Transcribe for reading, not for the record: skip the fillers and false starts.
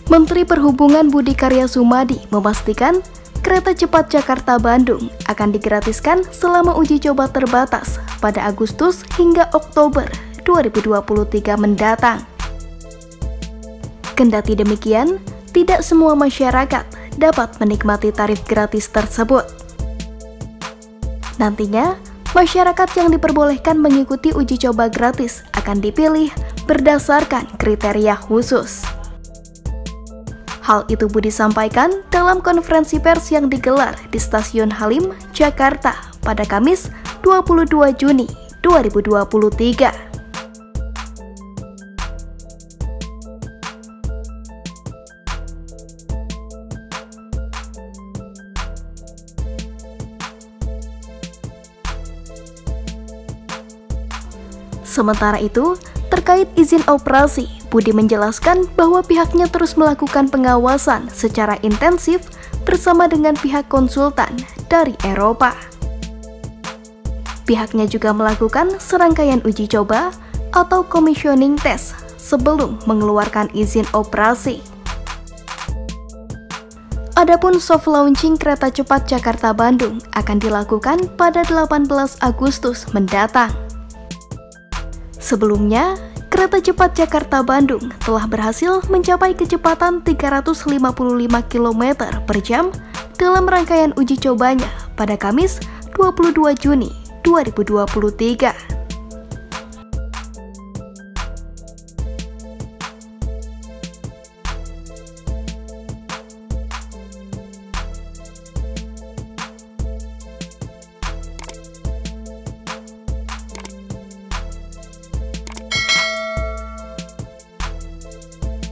Menteri Perhubungan Budi Karya Sumadi memastikan kereta cepat Jakarta-Bandung akan digratiskan selama uji coba terbatas pada Agustus hingga Oktober 2023 mendatang. Kendati demikian, tidak semua masyarakat dapat menikmati tarif gratis tersebut. Nantinya, masyarakat yang diperbolehkan mengikuti uji coba gratis akan dipilih berdasarkan kriteria khusus. Hal itu Budi sampaikan dalam konferensi pers yang digelar di Stasiun Halim, Jakarta pada Kamis 22 Juni 2023. Sementara itu, terkait izin operasi, Budi menjelaskan bahwa pihaknya terus melakukan pengawasan secara intensif bersama dengan pihak konsultan dari Eropa. Pihaknya juga melakukan serangkaian uji coba atau commissioning test sebelum mengeluarkan izin operasi. Adapun soft launching kereta cepat Jakarta-Bandung akan dilakukan pada 18 Agustus mendatang. Sebelumnya, kereta cepat Jakarta-Bandung telah berhasil mencapai kecepatan 355 km per jam dalam rangkaian uji cobanya pada Kamis 22 Juni 2023.